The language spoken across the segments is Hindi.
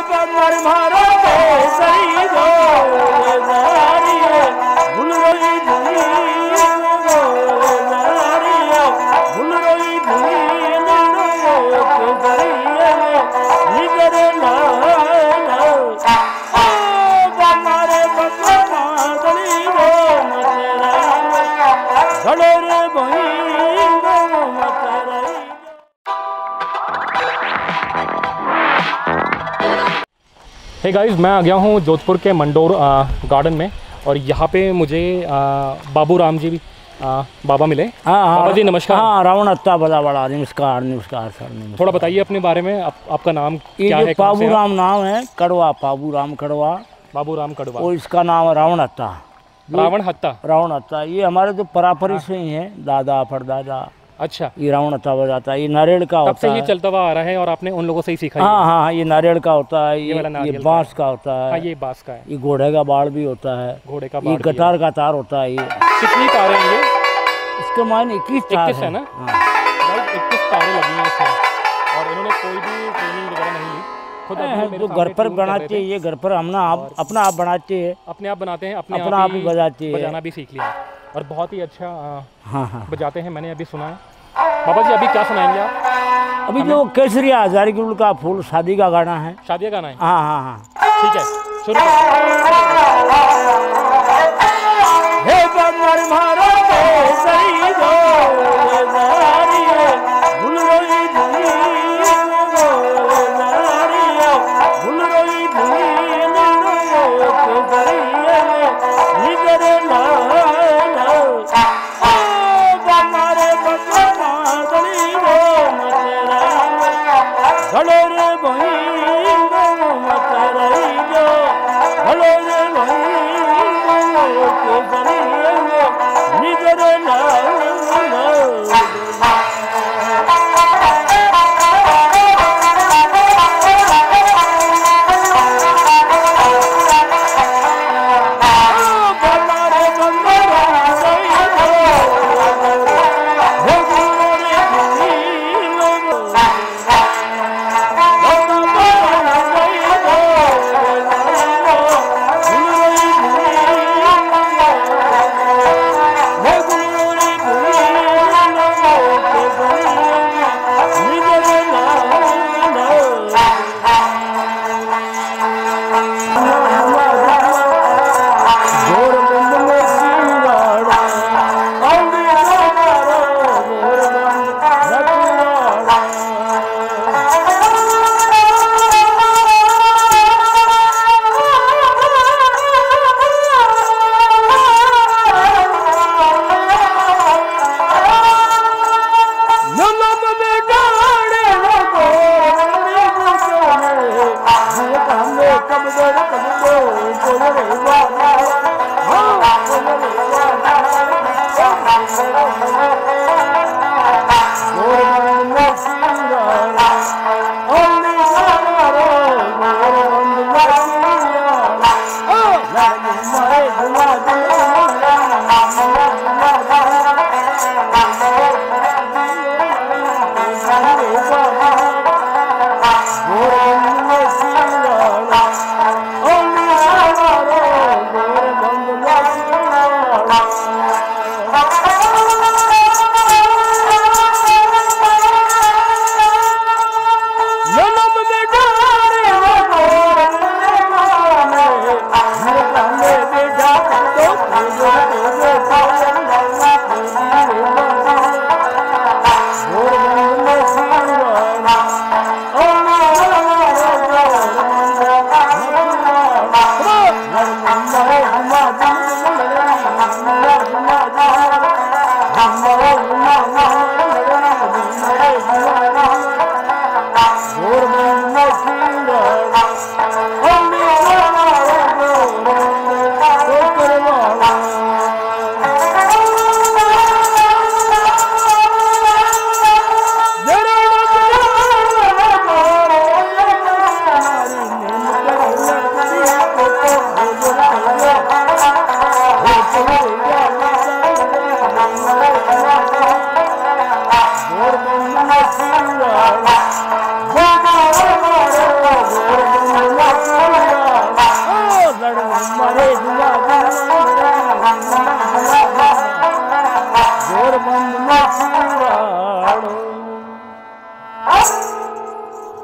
बमर मारो केसरी गो नारिये भूल रोई भूली नारिये भूल रोई भूली केसरी निगर लाना बमरे बमर मादली गो मतरा घड़ोरे बही हे गाइस, मैं आ गया हूँ जोधपुर के मंडोर गार्डन में और यहाँ पे मुझे बाबू राम जी बाबा मिले। हाँ बाबा जी नमस्कार। हाँ, रावण अत्ता बड़ा बड़ा नमस्कार नमस्कार सर नमस्कार। थोड़ा बताइए अपने बारे में, आपका नाम क्या है? बाबू राम नाम है, कड़वा बाबू राम कड़वा, बाबू राम कड़वा। और इसका नाम है रावण अत्ता। रावण हत्ता। रावण अत्ता ये हमारे जो परापरी से ही है, दादा परदादा। अच्छा, ये रावण अत्ता बजाता है। ये नारियल का होता है, तब से ही चलता हुआ आ रहा है और आपने उन लोगों से ही सीखा? हाँ हाँ, ये नारियल का होता है, ये बांस का होता है। हाँ, ये बांस का है। ये घोड़े का बाड़ भी होता है, घोड़े का ये कटार का तार होता है। ये कितनी तारें हैं? ये इसके मायने 21 है ना? 21 तारें लगी हैं इसमें और इन्होंने कोई भी ट्रेनिंग वगैरह नहीं ली, खुद जो घर पर बनाते हैं। ये घर पर हम अपना आप बनाते हैं, अपने आप बनाते हैं, अपना आप ही बजाते हैं, बजाना भी सीख लिया और बहुत ही अच्छा हाँ बजाते हैं। मैंने अभी सुना है। बाबा जी अभी क्या सुनाएंगे आप? अभी जो केसरिया हजारी गुल का फूल शादी का गाना है। शादी का गाना है? हाँ हाँ हाँ, ठीक है, शुरू। हे बमर मारो केसरी गो नारिये भूल रोई भूली नारिये भूल रोई भूली केसरी निगर लाना बमरे बमर मादली गो मतरा घड़ोरे बही मतरा जो घड़ोरे बही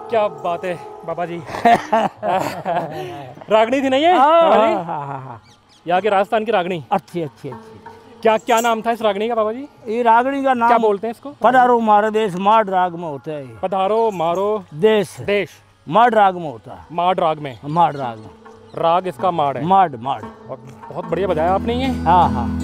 क्या बात है बाबा जी। रागनी थी नहीं है बाबा जी? हाँ। यहाँ के राजस्थान की रागनी। अच्छी अच्छी अच्छी। क्या क्या नाम था इस रागनी का बाबा जी? ये रागनी का नाम क्या बोलते हैं इसको? पधारो म्हारे देश माड राग में होता है। पधारो मारो देश देश माड राग में होता है। माड राग में। माड राग में। राग इसका माड है। माड माड। और बहुत बढ़िया बजाया आपने ये। हाँ हाँ।